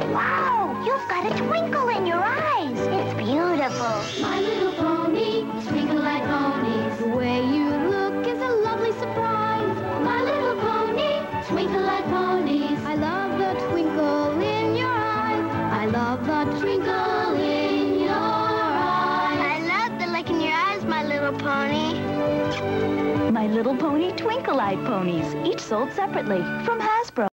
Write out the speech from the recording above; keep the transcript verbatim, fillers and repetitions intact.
Wow! You've got a twinkle in your eyes. It's beautiful. My little pony, twinkle like ponies. The way you look is a lovely surprise. My little pony, twinkle like ponies. I love the twinkle in your eyes. I love the twinkle in your eyes. I love the look in your eyes, My Little Pony. My Little Pony Twinkle-Eyed Ponies, each sold separately from Hasbro.